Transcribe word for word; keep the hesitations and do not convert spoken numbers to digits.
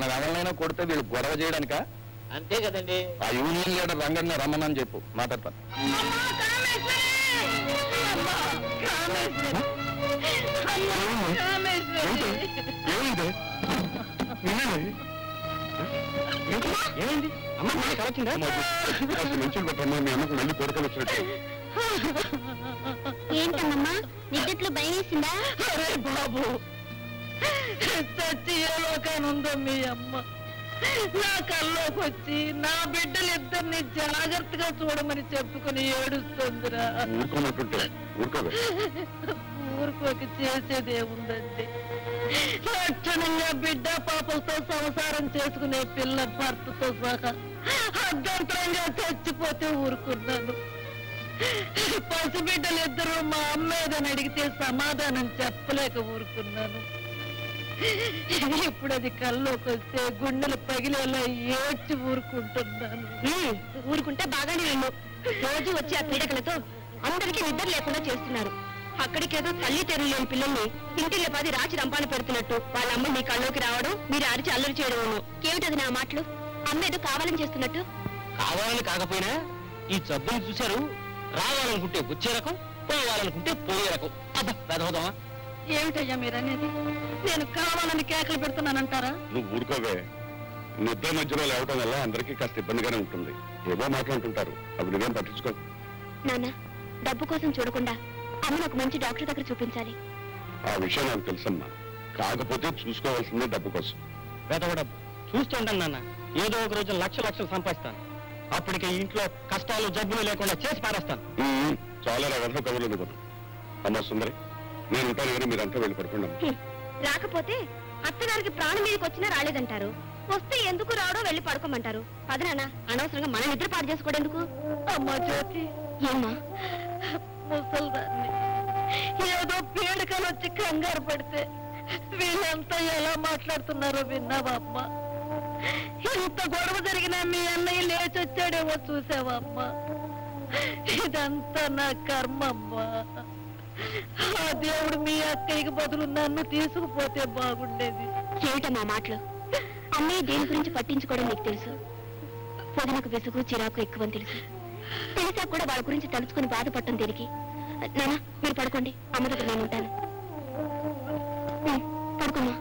మనం ఎవరినైనా కొడితే వీళ్ళు గొడవ చేయడానిక? అంతే కదండి. ఆ యూనియన్ లీడర్ రంగన్న రమ్మనని చెప్పు, మాట్లాడతాను. ఏమైంది? అమ్మ వచ్చిందా? మంచి పెట్టమ్మా, మీ అమ్మకు మళ్ళీ కొడుకలు వచ్చినట్టు. ఏంటమ్మా నిద్దట్లో భయం వేసిందా? అరే బాబు, చచ్చి ఏ లోకానుందో మీ అమ్మ. నా కల్లోకి వచ్చి నా బిడ్డలిద్దరిని జాగ్రత్తగా చూడమని చెప్పుకుని ఏడుస్తుందిరా. ఊరుకోక చేసేదేముందండి? లక్షణంగా బిడ్డ పాపలతో సంసారం చేసుకునే పిల్ల భర్తతో సహా అర్ధంతరంగా చచ్చిపోతే ఊరుకున్నాను. పసిబిడ్డలిద్దరూ మా అమ్మేదని అడిగితే సమాధానం చెప్పలేక ఊరుకున్నాను. ఇప్పుడు అది కల్లోకి వస్తే గుండెలు పగిలేలా ఏడ్చి ఊరుకుంటున్నాను. ఊరుకుంటే బాగానే వెళ్ళు. రోజు వచ్చి ఆ పీడకలతో అందరికీ నిద్ర లేకుండా చేస్తున్నారు. అక్కడికేదో తల్లి తెరువు లేని పిల్లల్ని ఇంటిలో పది రాచి రంపాలు పెడుతున్నట్టు వాళ్ళ అమ్మ మీ కళ్ళలోకి రావడం, మీరు అరిచి అల్లరి చేయడం. ఏమిటది నా మాటలు? అమ్మ ఏదో కావాలని చేస్తున్నట్టు. కావాలని కాకపోయినా ఈ జబ్బుని చూశారు. రావాలనుకుంటే వచ్చే రకం, పోవాలనుకుంటే పోయే రకం. అబ్బా పెదవుదామా? ఏమిటయ్యా మీరనేది? నేను కావాలని కేకలు పెడుతున్నానంటారా? నువ్వు ఊరుకోవే. నిద్ర మధ్యలో లేవటం వల్ల అందరికీ కాస్త ఇబ్బందిగానే ఉంటుంది. ఏవో మాట్లాడుతుంటారు, అవి నువ్వేం పట్టించుకో. నాన్న, డబ్బు కోసం చూడకుండా అమ్మను ఒక మంచి డాక్టర్ దగ్గర చూపించాలి. ఆ విషయం నాకు తెలుసమ్మా. కాకపోతే చూసుకోవాల్సిందే డబ్బు కోసం. వెదవ డబ్బు చూస్తుంటాను నాన్న. ఏదో ఒక రోజు లక్ష లక్షలు సంపాదిస్తాను. అప్పటికే ఇంట్లో కష్టాలు జబ్బులు లేకుండా చేసి పారేస్తాను. చాలా రకాల కబుర్లు అనుకున్నాను. అమ్మా సుందరి, నేను ఉంటాను కానీ మీరంతా వెళ్ళి పడుకున్నాను. రాకపోతే అత్తగారికి ప్రాణం మీదకి వచ్చినా రాలేదంటారు. వస్తే ఎందుకు రావడో వెళ్ళి పడుకోమంటారు. పదనాన్న, అనవసరంగా మన నిద్ర పాడు చేసుకోవడం ఎందుకు? అమ్మా జ్యోతి, ఏమ్మా? ముసల్దాన్ని ఏదో పీడకలు వచ్చి కంగారు పడితే వీళ్ళంతా ఎలా మాట్లాడుతున్నారో విన్నావా అమ్మా? ఇంత గొడవ జరిగినా మీ అన్నయ్య లేచొచ్చాడేమో చూసావా అమ్మా? ఇదంతా నా కర్మమ్మా. ఆ దేవుడు మీ అక్కయ్యకి బదులు నన్ను తీసుకుపోతే బాగుండేది. ఏమిటమ్మా మాటలు? అన్నయ్య దేని గురించి పట్టించుకోవడం నీకు తెలుసు. పొదనకు విసుగు చిరాకు ఎక్కువని తెలుసు. తెలిసా కూడా వాళ్ళ గురించి తలుచుకుని బాధపడటం దేనికి? నాన్న, మీరు పడుకోండి, అమ్మ దగ్గర నేను ఉంటాను. పడుకోమ్మా.